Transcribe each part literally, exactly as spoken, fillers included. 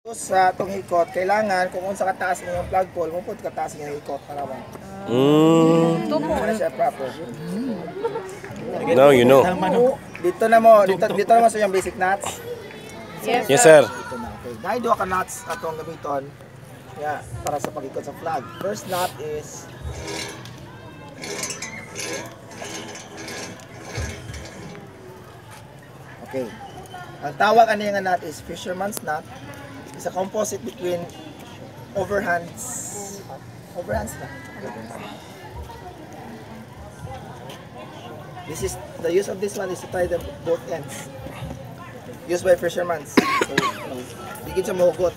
Sa itong hikot, kailangan kung unsa kataas mo yung flagpole, mupod kataas yung hikot para ba? Mm. Para siya proper. Now you know. Dito na mo, dito, dito naman sa yung basic nuts. Yes, Yes, sir. Dito na. Okay. Dahil duha ka nuts atong gamiton. Yeah, para sa pag-ikot sa flag. First nut is okay. Ang tawag ani nga nut is fisherman's nut. It's a composite between overhands. Overhands na. This is the use of this one is to tie them both ends. Used by fishermen. So, bigyan siya mahugot.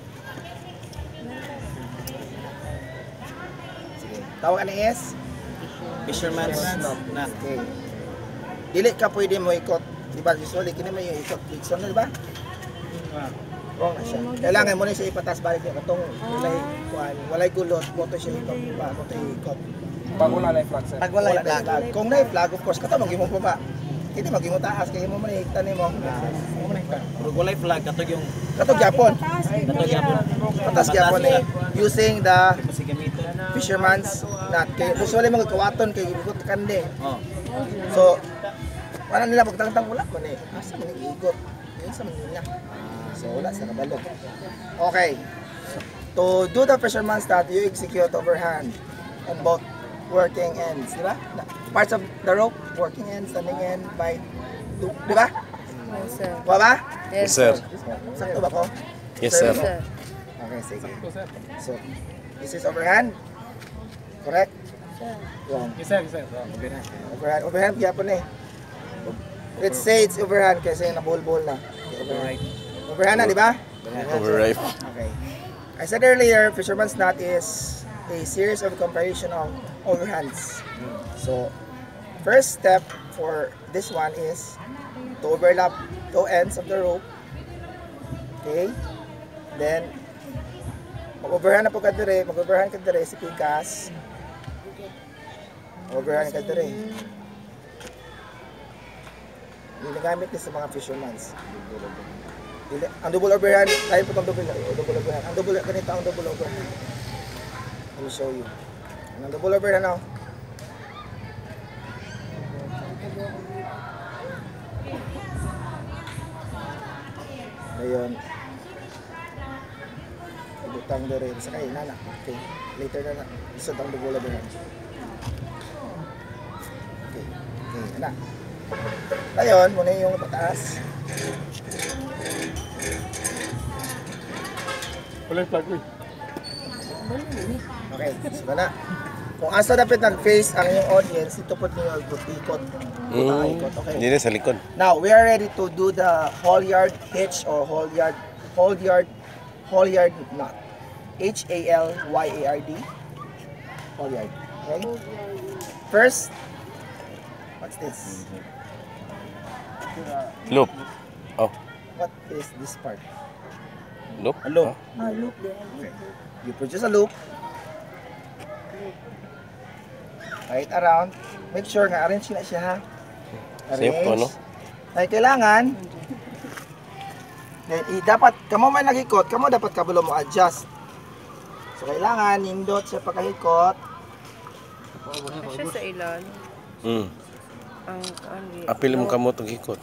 Sige. Tawag ani is Fisherman's knot. knot. Okay. Dili ka pwede mo ikot. Diba? Usually, kini may yung ikot. Ikot na, diba? Wrong na siya. Kailangan mo na siya ipatas balik niya. Katong walay, kuhan, walay gulot. Moto siya ikot. Diba? Moto ikot. Pag wala na yung flag, sir. Pag wala yung flag. Kung na yung flag, of course, katong mag-imong pa ba? Hindi mag-imong taas. Kaya mo manihiktan mo. Pag wala yung flag, katog yung Katong Japon. katog yapon. Patas Japon eh. Using the Kasi gamitin. fisherman's knot. Kaya usually mga kawaton kay ikot kande. Oh. So, wala nila pagtangtang wala man eh. Asa man iikot? Yun sa Manila. So, wala sa kabalo. Okay. To do the fisherman's knot, you execute overhand on both working ends, di ba? Parts of the rope, working end, standing end, by two, di ba? Yes, sir. Wa ba? Yes, sir. Sakto ba ko? Yes, sir. Yes, sir. Okay, sige. So, this is overhand. Correct? Wrong. Yes, sir. Yes, sir. Overhand. Overhand gyapon eh. Let's say it's overhand kasi nabulbol na. Okay, overhand. Overhand na, di ba? Overripe. Okay. I said earlier, fisherman's knot is a series of comparison of overhands. So, first step for this one is to overlap two ends of the rope. Okay? Then, mag-overhand na po ka dire, mag-overhand ka dire si Pikas. Overhand ka dire. Ginagamit niya sa mga fishermans. Dili- Ang double overhand, tayo po itong double, double overhand. Ang double, ganito ang double overhand. Let me show you. Ang double overhand now. Ayun. Butang dere sa kay nana. Okay. Later na na. Isod ang double overhand. Okay. Okay, ana. Ayun, muna yung pataas. Wala yung flag, uy. Okay, so na. Kung asa dapat nag-face ang iyong audience, ito po niyo ikot-ikot. Mm. Ikot, okay. Hindi na sa likod. Now, we are ready to do the whole yard hitch or whole yard, whole yard, whole yard knot. H A L Y A R D. Whole yard. Okay? First, what's this? Loop. Oh, What is this part? loop. A loop. Ah, loop. Okay. You produce a loop. Right around. Make sure nga arrange na siya ha. Safe po, no? Ay kailangan then, i, dapat kamo may nagikot, kamo dapat kabalo mo adjust. So kailangan nindot siya pagkahikot. Siya sa ilan. Mm. Ang ano. Apil mo kamo itong hikot.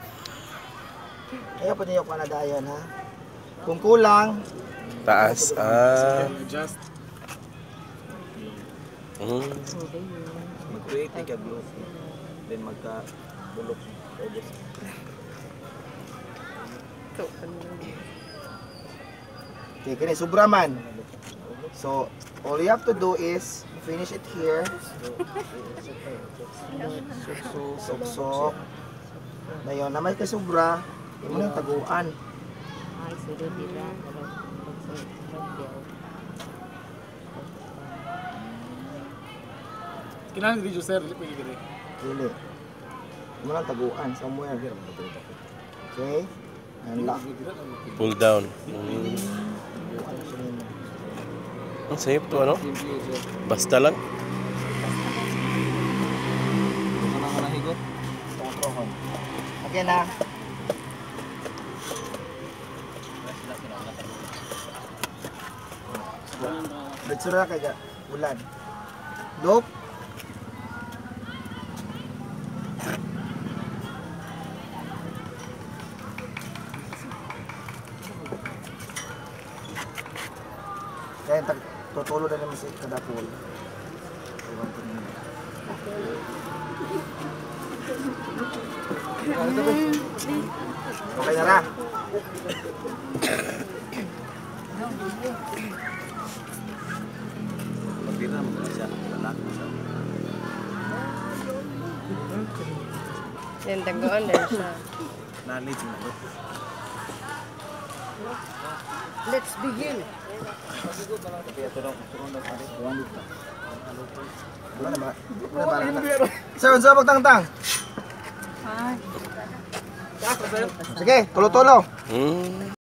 Kaya pa niyo panadayon ha. Kung kulang, Taas. Ah. Just Mm. mag-create a group. Then magka-bulok. Ito, ano. okay, kini sobra man. So all you have to do is finish it here. Sok-sok. Ngayon, na may kasubra, hindi mo nang taguan. Kailangan video, sir. Hindi pwede gini. Dili. Hindi mo nang taguan somewhere. Okay? And lock. Pull down. Mm. Ang safe to, ano? Basta lang. Okay na. Bitsura kay ga ulan. Look. Kaya tag tutulo na naman si kadapol. Okay na ra. Pagdira mo na siya. Lalaki na siya. Yan, taguan din siya. Knowledge mo. Let's begin. Kaya ito lang. Ito lang pare. Tuwan dito. Wala na ba? Wala ba? Sir, unsa pagtangtang? Sige, tulo-tulo. Hmm.